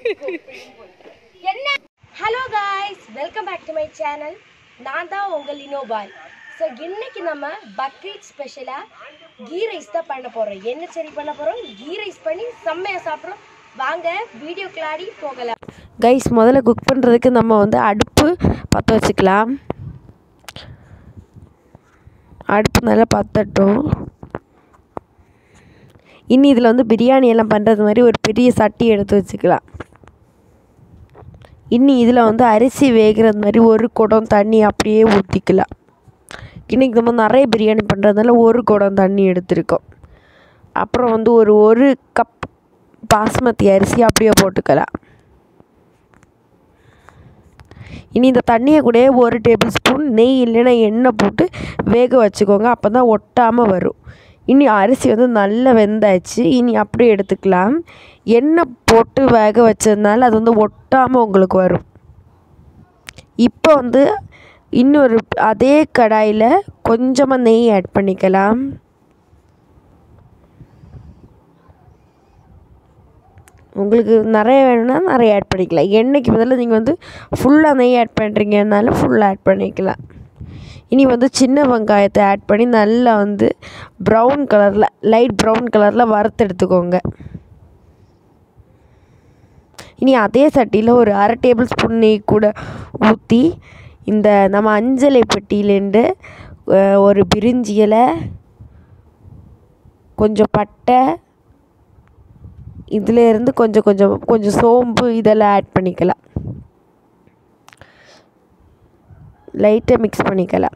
என்ன? Hello guys, welcome back to my channel. நான் தான் உங்கள் லினோ பாய். ஸோ இன்னைக்கு நம்ம பக்ரீத் ஸ்பெஷலாக கீ ரைஸ் தான் பண்ண போகிறோம். என்ன சரி பண்ண போகிறோம்? கீ ரைஸ் பண்ணி செம்மையாக சாப்பிட்றோம். வாங்க வீடியோ கிளாடி போகலாம். கைஸ், முதல்ல குக் பண்ணுறதுக்கு நம்ம வந்து அடுப்பு பற்ற வச்சுக்கலாம். அடுப்பு நல்லா பற்றட்டும். இனி இதில் வந்து பிரியாணி எல்லாம் பண்ணுறது மாதிரி ஒரு பெரிய சட்டி எடுத்து வச்சுக்கலாம். இனி இதில் வந்து அரிசி வேகிறது மாதிரி ஒரு குடம் தண்ணி அப்படியே ஊற்றிக்கலாம். இன்றைக்கி நம்ம நிறைய பிரியாணி பண்ணுறதுனால ஒரு குடம் தண்ணி எடுத்துருக்கோம். அப்புறம் வந்து ஒரு கப் பாஸ்மதி அரிசி அப்படியே போட்டுக்கலாம். இனி இந்த தண்ணியை கூட 1 டேபிள் ஸ்பூன் நெய் இல்லைன்னா எண்ணெய் போட்டு வேக வச்சுக்கோங்க. அப்போ தான் ஒட்டாமல் வரும். இனி அரிசி வந்து நல்லா வெந்தாச்சு. இனி அப்படியே எடுத்துக்கலாம். எண்ணெய் போட்டு வேக வச்சதுனால அது வந்து ஒட்டாமல் உங்களுக்கு வரும். இப்போ வந்து இன்னொரு அதே கடாயில் கொஞ்சமாக நெய் ஆட் பண்ணிக்கலாம். உங்களுக்கு நிறைய வேணும்னா நிறைய ஆட் பண்ணிக்கலாம். எண்ணெய்க்கு பதிலாக நீங்கள் வந்து ஃபுல்லாக நெய் ஆட் பண்ணுறீங்கனால ஃபுல்லாக ஆட் பண்ணிக்கலாம். இனி வந்து சின்ன வெங்காயத்தை ஆட் பண்ணி நல்லா வந்து ப்ரௌன் கலரில் லைட் ப்ரௌன் கலரில் வறுத்து எடுத்துக்கோங்க. இனி அதே சட்டியில் ஒரு 1/2 டேபிள் ஸ்பூன் நெய் கூட ஊற்றி இந்த நம்ம அஞ்சலை பெட்டியிலேருந்து ஒரு பிரிஞ்சி இலை, கொஞ்சம் பட்டை, இதிலேருந்து கொஞ்சம் சோம்பு இதெல்லாம் ஆட் பண்ணிக்கலாம். லைட்டாக மிக்ஸ் பண்ணிக்கலாம்.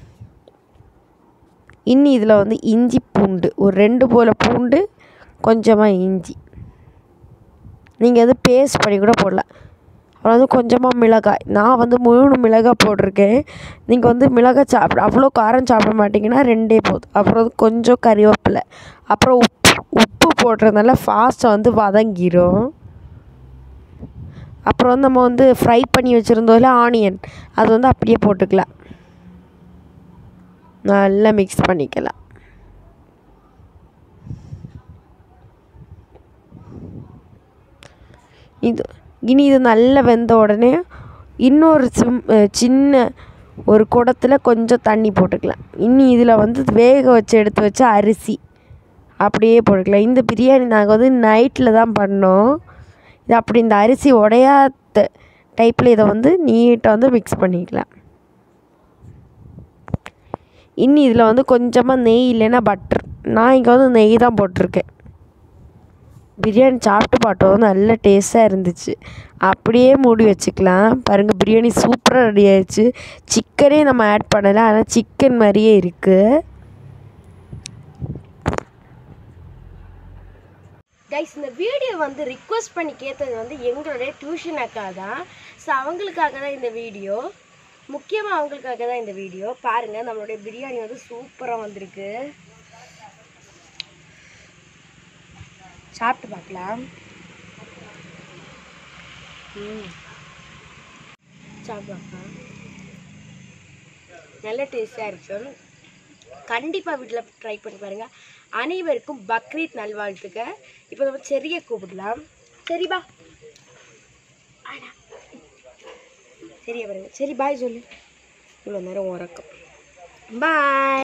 இன்னி இதில் வந்து இஞ்சி பூண்டு ஒரு 2 போல் பூண்டு, கொஞ்சமாக இஞ்சி நீங்கள் வந்து பேஸ்ட் பண்ணி கூட போடலாம். அப்புறம் வந்து கொஞ்சமாக மிளகாய், நான் வந்து 3 மிளகாய் போட்டிருக்கேன். நீங்கள் வந்து மிளகாய் அவ்வளோ காரம் சாப்பிட மாட்டிங்கன்னா 2 போதும். அப்புறம் வந்து கொஞ்சம் கறிவேப்பிலை, அப்புறம் உப்பு போடுறதுனால ஃபாஸ்ட்டாக வந்து வதங்கிடும். அப்புறம் வந்து நம்ம வந்து ஃப்ரை பண்ணி வச்சுருந்தோம்ல ஆனியன், அது வந்து அப்படியே போட்டுக்கலாம். நல்லா மிக்ஸ் பண்ணிக்கலாம். இனி இது நல்லா வெந்த உடனே இன்னொரு சின்ன ஒரு குடத்தில் கொஞ்சம் தண்ணி போட்டுக்கலாம். இனி இதில் வந்து வேக வச்சு எடுத்து வச்ச அரிசி அப்படியே போட்டுக்கலாம். இந்த பிரியாணி நாங்கள் வந்து நைட்டில் தான் பண்ணோம். இது அப்படி இந்த அரிசி உடையாத டைப்பில் இதை வந்து நீட்டாக வந்து மிக்ஸ் பண்ணிக்கலாம். இன்னி இதில் வந்து கொஞ்சமாக நெய் இல்லைன்னா பட்டர், நான் இங்கே வந்து நெய் தான் போட்டிருக்கேன். பிரியாணி சாப்பிட்டு பார்த்தோம், நல்ல டேஸ்ட்டாக இருந்துச்சு. அப்படியே மூடி வச்சுக்கலாம். பாருங்கள், பிரியாணி சூப்பராக ரெடி ஆயிடுச்சு. சிக்கனே நம்ம ஆட் பண்ணலை, ஆனால் சிக்கன் மாதிரியே இருக்குது. கைஸ், இந்த வீடியோ வந்து ரிக்வெஸ்ட் பண்ணி கேட்டது வந்து எங்களுடைய டியூஷன் அக்கா தான். ஸோ அவங்களுக்காக தான் இந்த வீடியோ, முக்கியமாக அவங்களுக்காக தான் இந்த வீடியோ. பாருங்கள், நம்மளுடைய பிரியாணி வந்து சூப்பராக வந்திருக்கு. சாப்பிட்டு பார்க்கலாம். சாப்பிட்டு பார்க்கலாம். நல்ல டேஸ்டாக இருக்கும். கண்டிப்பாக வீட்டில் ட்ரை பண்ணி பாருங்கள். அனைவருக்கும் பக்ரீத் நல்வாழ்த்துக்க. இப்போ நம்ம செரியை கூப்பிடலாம். சரிபா, சரியா பாருங்க. சரி, பாய் சொல்லு. இவ்வளோ நேரம் உறக்கம். பாய்.